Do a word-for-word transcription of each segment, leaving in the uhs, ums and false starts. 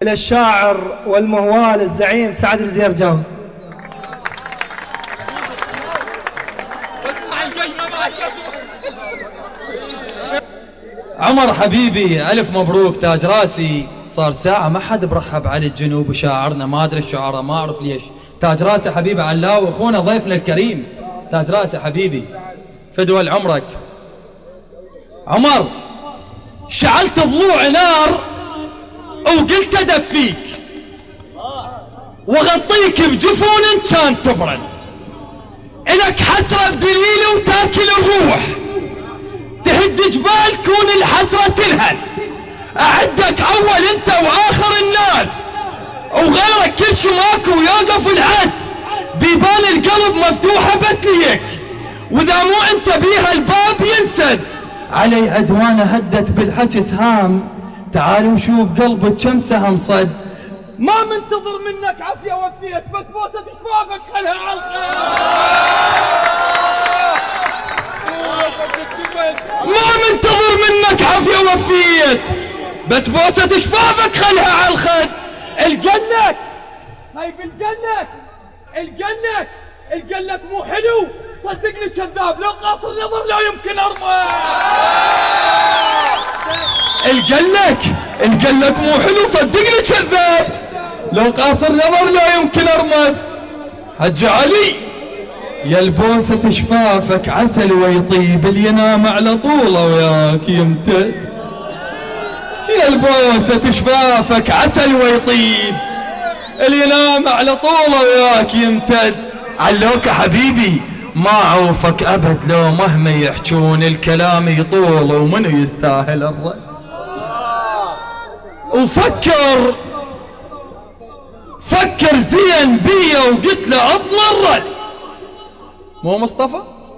إلى الشاعر والمهوال الزعيم سعد الزيرجان. عمر حبيبي ألف مبروك تاج راسي. صار ساعة ما حد برحب على الجنوب وشاعرنا، ما أدري الشعراء ما أعرف ليش. تاج راسي حبيبي علاوي أخونا ضيفنا الكريم، تاج راسي حبيبي فدوى لعمرك. عمر شعلت ضلوع نار وقلت أدفيك وغطيك بجفون كان تبرد، إلك حسرة بدليل وتاكل الروح، تهد جبال كون الحسرة تنهل، أعدك أول أنت وآخر الناس وغيرك كل شي ماكو ويوقف العد، بيبان القلب مفتوحة بس ليك، وإذا مو أنت بيها الباب ينسد. علي عدوانة هدت بالحكي سهام، تعال وشوف قلبك كم سهم صد. ما منتظر منك عافية وفيت، بس بوسة شفافك خلها على الخير. ما منتظر منك عافية وفيت، بس بوسة شفافك خلها على الخد. الجنة هاي بالجنة، الجنة الجنة مو حلو صدقني كذاب، لو قاصر نظر لا يمكن ارمى. الجلك الجلك مو حلو صدقني كذاب، لو قاصر نظر لا يمكن ارمد. حج علي يا البوسة شفافك عسل ويطيب، اللي ينام على طوله وياك يمتد. يا البوسة شفافك عسل ويطيب، اللي ينام على طوله وياك يمتد. علوك حبيبي ما عوفك ابد، لو مهما يحجون الكلام يطول ومنو يستاهل الرد. وفكر فكر زين بيا وقلت له اتمرد، مو مصطفى؟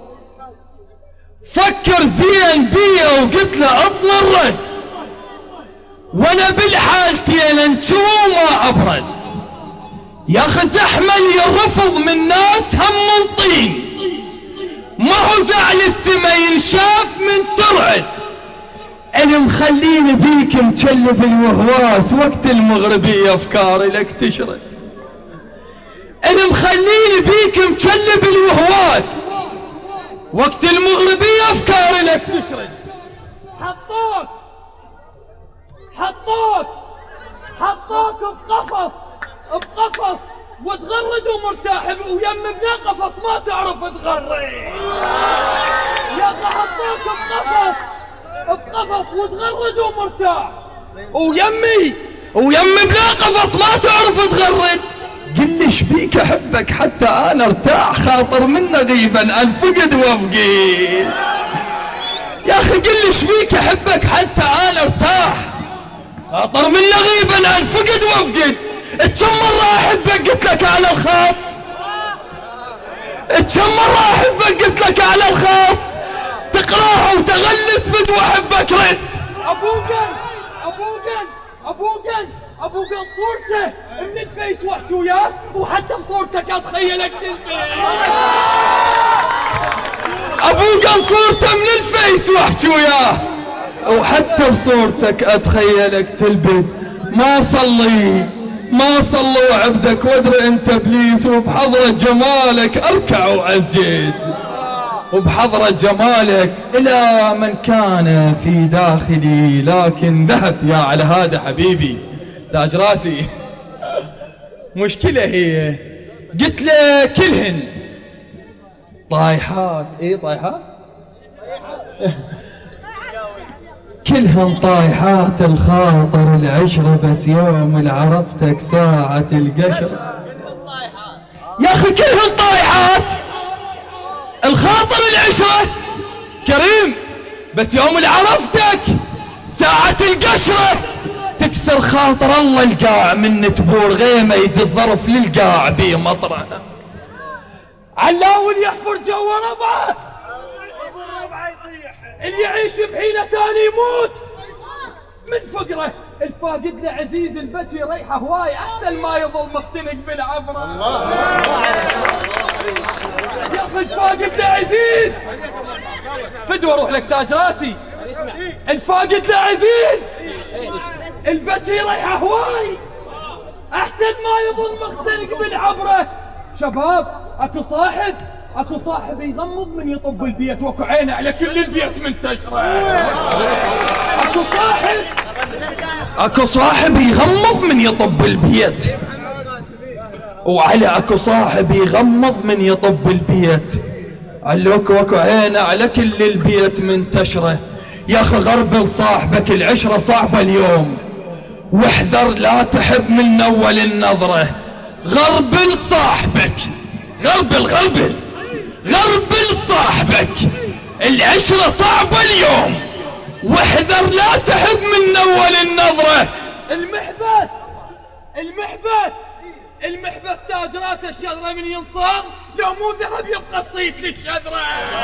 فكر زين بيا وقلت له اتمرد، وانا بالحالتين انشو ما ابرد. يا اخي زحمه يرفض من ناس هم من طين، ما هو زعل السما ينشاف من ترعد. انا مخليني بيك مجلب الوهواس، وقت المغربية افكاري لك تشرد. انا مخليني بيك مجلب الوهواس، وقت المغربية افكاري لك تشرد. حطوك حطوك حطوك بقفص بقفص وتغرد ومرتاح، ويم بلا قفص ما تعرف تغرد. يا اخي حطوك بقفص بقفص وتغرد ومرتاح، ويمي ويمي بلا قفص ما تعرف تغرد. قل ايش بيك احبك حتى انا ارتاح، خاطر منا غيبا الفقد وافقد. يا اخي قل ايش بيك احبك حتى انا ارتاح، خاطر منا غيبا الفقد وافقد. كم مرة احبك قلت لك على الخاص، كم مرة احبك قلت لك على الخاص، تقراها وتغلس فد واحبك رد. ابوكن ابوكن ابوكن ابوكن صورته من الفيس وحش وياه، وحتى بصورتك اتخيلك تلبس. ابوكن صورته من الفيس وحش وياه، وحتى بصورتك اتخيلك تلبس. ما صلي ما صلوا عبدك وادري انت ابليس، وبحضرة جمالك اركع واسجد، وبحضرة جمالك الى من كان في داخلي لكن ذهب. يا على هذا حبيبي تاج راسي. مشكلة هي قلت له كلهن طايحات. ايه طايحات كلهن طايحات الخاطر العشرة، بس يوم اللي عرفتك ساعة القشر. يا اخي كلهن طايحات الخاطر العشرة كريم، بس يوم اللي عرفتك ساعة القشرة تكسر خاطر الله. القاع من تبور غيمة يدز ظرف للقاع بيه مطرة. علاول يحفر جوا ربعه، اللي يعيش بحيلة تاني يموت من فقره. الفاقد له عزيز البكي ريحه هواي احسن ما يظل مختنق بالعبره. يا اخي الفاقد له عزيز فدوى اروح لك تاج راسي. الفاقد له عزيز البكي ريحه هواي عشان ما يظل مختلق بالعبره. شباب اكو صاحب اكو صاحب يغمض من يطب البيت واكو عينه على كل البيت منتشره. اكو صاحب اكو صاحب يغمض من يطب البيت، وعلى اكو صاحب يغمض من يطب البيت. علوك واكو عينه على كل البيت منتشره. يا اخي غربل صاحبك العشره صعبه اليوم، واحذر لا تحب من اول النظره. غربل صاحبك، غربل غربل غربل صاحبك العشره صعبه اليوم، واحذر لا تحب من اول النظره. المحبس المحبس المحبس تاج راس الشذره من ينصار، لو مو ذهب يبقى الصيت للشذره.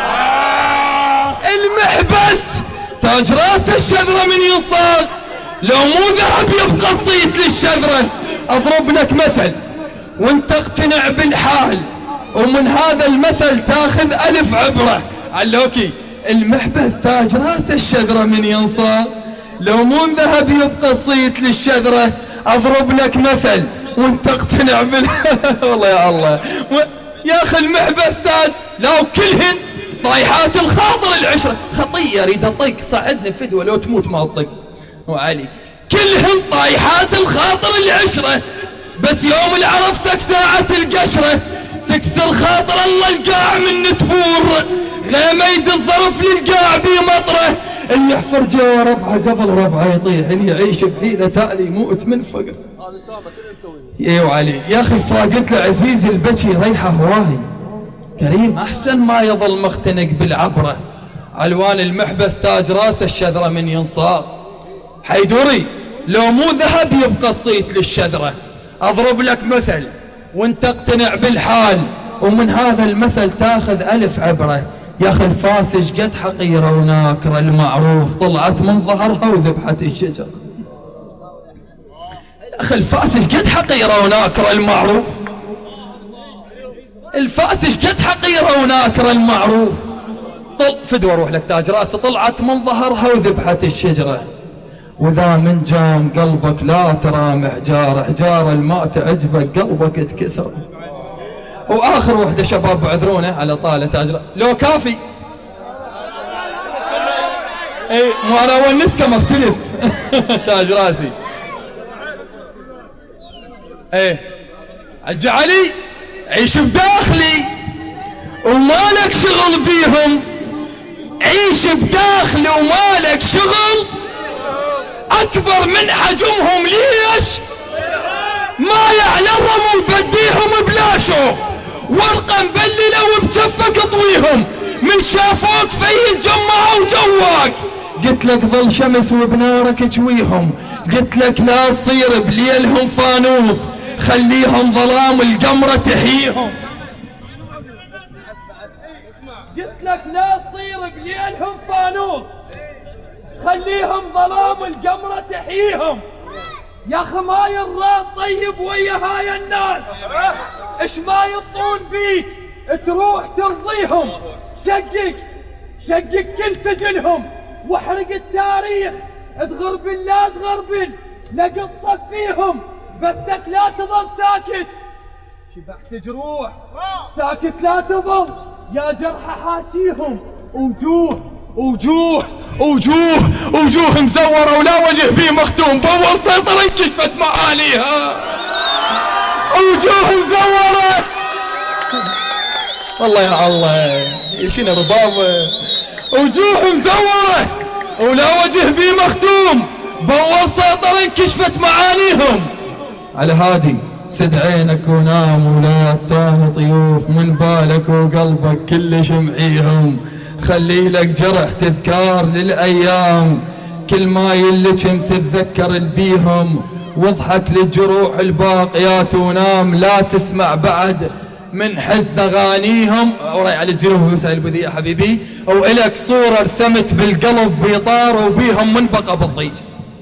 المحبس تاج راس الشذره من ينصار، لو مو ذهب يبقى الصيت للشذره. اضرب لك مثل وانت اقتنع بالحال، ومن هذا المثل تاخذ الف عبره. علوكي المحبس تاج راس الشذره من ينصار، لو مو ذهب يبقى الصيت للشذره. اضرب لك مثل وانت اقتنع بال والله يا الله و... يا اخي المحبس تاج لو كلهن طايحات الخاطر العشره. خطيه اريد اطق صعدني فدوه لو تموت ما اطق وعلي. كلهن طايحات الخاطر العشره، بس يوم اللي عرفتك ساعه القشره تكسر خاطر الله القاع من تبور. غيمه يدز ظرف للقاع بمطره، اللي يحفر جوا ربعه قبل ربعه يطيح، اللي يعيش بحيله تالي يموت من فقر. ايوه علي يا اخي فاقت له عزيزي البكي ريحه هواي كريم، احسن ما يظل مختنق بالعبره. علوان المحبس تاج راس الشذره من ينصار. حيدوري لو مو ذهب يبقى الصيت للشذره. اضرب لك مثل وانت اقتنع بالحال، ومن هذا المثل تاخذ الف عبره. يا اخي الفاسج قد حقيره وناكره، المعروف طلعت من ظهرها وذبحت الشجره. يا اخي الفاسج قد حقيره وناكره المعروف، الفاسج قد حقيره وناكره المعروف. طل فدوه روح لك تاج راسه، طلعت من ظهرها وذبحت الشجره. وذا من جام قلبك لا ترى حجار، حجار الماء تعجبك قلبك تكسر. واخر وحده شباب بعذرونا على طاله تاج لو كافي. اي مو انا ونسكه مختلف تاج راسي. ايه عج علي عيش بداخلي ومالك شغل بيهم، عيش بداخلي ومالك شغل. اكبر من حجمهم ليش ما يعلى الرمل بديهم بلا شوف، ورقه مبلله وبجفك اطويهم، من شافوك في جمعوا جواك. قلت لك ظل شمس وبنارك جويهم، قلت لك لا تصير بليلهم فانوس، خليهم ظلام القمره تحييهم. قلت لك لا تصير بليلهم فانوس، خليهم ظلام القمره تحييهم. يا اخي ما يرضى طيب ويا هاي الناس، اش ما يطون بيك تروح ترضيهم. شقق شقق كل سجنهم واحرق التاريخ، تغربل لا تغربل لقد صفيهم، بسك لا تظل ساكت. شبعت جروح ساكت لا تظل، يا جرح حاكيهم. وجوه وجوه وجوه وجوه مزورة ولا وجه بيه مختوم، بول سيطرة انكشفت معانيها. وجوه مزورة والله يا الله يشينا ربابة. وجوه مزورة ولا وجه بيه مختوم، بول سيطرة انكشفت معانيهم. على هادي سد عينك ونام ولا تاني طيوف، من بالك وقلبك كلش محيهم. خلي لك جرح تذكار للأيام، كل ما يلجم تتذكر بيهم. واضحك للجروح الباقيات ونام، لا تسمع بعد من حزن أغانيهم. وراي على الجنوب مساء البذيء حبيبي، وإلك صورة رسمت بالقلب بيطار وبيهم من بقى بالضيج.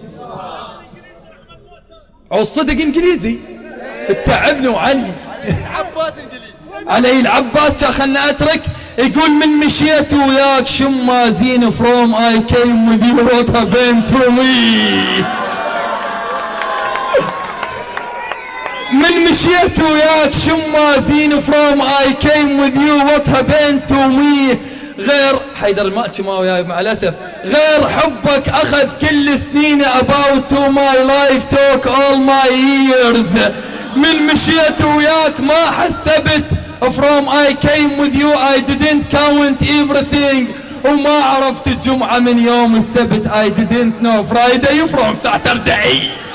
عالصدق انجليزي تعبني وعلي عباس انجليزي علي العباس خلنا اترك. يقول من مشيت وياك شمازين فروم اي كيم وذ يو وات هابند تو مي. من مشيت وياك شمازين from I came with you what happened to me. غير حيدر الماتش ما وياي مع الأسف. غير حبك أخذ كل سنيني about to my life took all my years. من مشيت وياك ما حسبت from I came with you I didn't count everything. وما عرفت الجمعة من يوم السبت I didn't know Friday from Saturday.